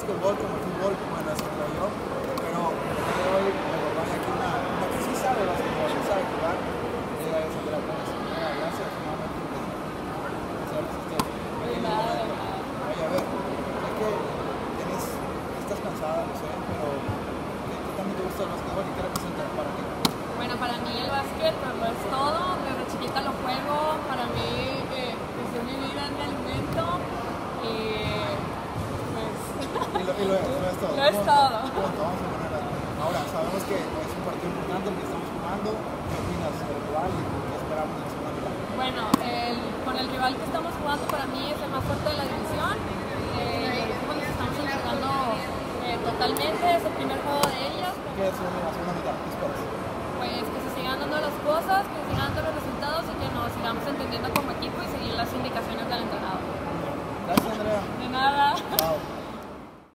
básquetbol, como el fútbol, como en la ciudad yo, pero hoy me acompaña aquí una que sí sabe básquetbol, sí sabe jugar, ella es Andrea Pérez. Gracias, nuevamente. Oye, a ver, sé que estás cansada, no sé, pero ¿qué también te gusta el básquetbol y qué representa para ti? Bueno, para mí el básquet pues, lo es todo, desde chiquita lo juego, para mí pues es mi vida, es mi alimento y pues... Y lo es todo. Lo es todo. Vamos a poner ahora, sabemos que es un partido importante el que estamos jugando, ¿qué opinas del rival y qué esperamos en la segunda mitad? Bueno, con el rival que estamos jugando para mí es el más fuerte de la división, nos estamos entregando totalmente, es el primer juego de ellos. ¿Qué es la segunda mitad? ¿Qué esperas? Pues que se sigan dando las cosas, que se sigan dando los resultados y que nos sigamos entendiendo como equipo y seguir las indicaciones del entrenador.